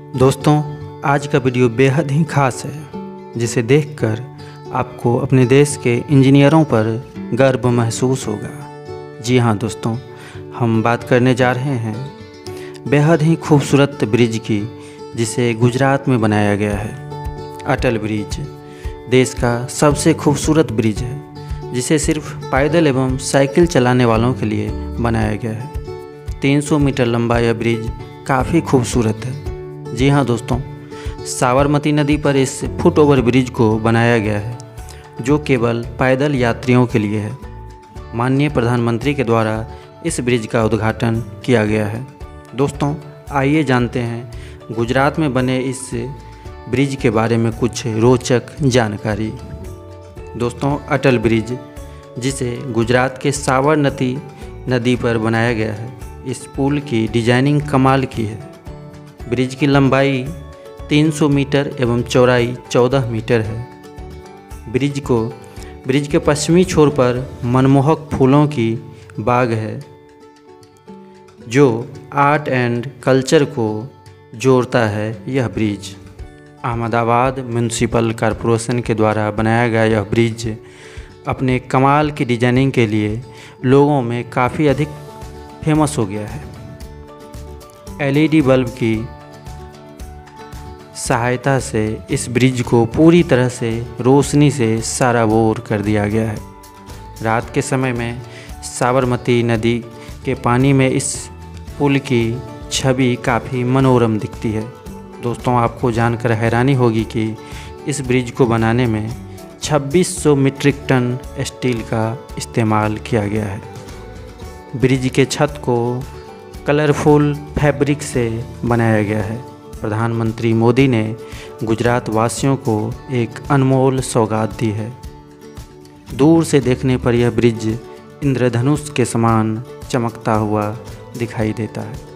दोस्तों, आज का वीडियो बेहद ही ख़ास है, जिसे देखकर आपको अपने देश के इंजीनियरों पर गर्व महसूस होगा। जी हाँ दोस्तों, हम बात करने जा रहे हैं बेहद ही खूबसूरत ब्रिज की, जिसे गुजरात में बनाया गया है। अटल ब्रिज देश का सबसे खूबसूरत ब्रिज है, जिसे सिर्फ पैदल एवं साइकिल चलाने वालों के लिए बनाया गया है। 300 मीटर लंबा यह ब्रिज काफ़ी खूबसूरत है। जी हाँ दोस्तों, साबरमती नदी पर इस फुट ओवर ब्रिज को बनाया गया है, जो केवल पैदल यात्रियों के लिए है। माननीय प्रधानमंत्री के द्वारा इस ब्रिज का उद्घाटन किया गया है। दोस्तों, आइए जानते हैं गुजरात में बने इस ब्रिज के बारे में कुछ रोचक जानकारी। दोस्तों, अटल ब्रिज, जिसे गुजरात के साबरमती नदी पर बनाया गया है, इस पुल की डिजाइनिंग कमाल की है। ब्रिज की लंबाई 300 मीटर एवं चौड़ाई 14 मीटर है। ब्रिज के पश्चिमी छोर पर मनमोहक फूलों की बाग है, जो आर्ट एंड कल्चर को जोड़ता है। यह ब्रिज अहमदाबाद म्यूनिसिपल कॉरपोरेशन के द्वारा बनाया गया यह ब्रिज अपने कमाल की डिजाइनिंग के लिए लोगों में काफ़ी अधिक फेमस हो गया है। LED बल्ब की सहायता से इस ब्रिज को पूरी तरह से रोशनी से सराबोर कर दिया गया है। रात के समय में साबरमती नदी के पानी में इस पुल की छवि काफ़ी मनोरम दिखती है। दोस्तों, आपको जानकर हैरानी होगी कि इस ब्रिज को बनाने में 2600 मीट्रिक टन स्टील का इस्तेमाल किया गया है। ब्रिज के छत को कलरफुल फैब्रिक से बनाया गया है। प्रधानमंत्री मोदी ने गुजरात वासियों को एक अनमोल सौगात दी है। दूर से देखने पर यह ब्रिज इंद्रधनुष के समान चमकता हुआ दिखाई देता है।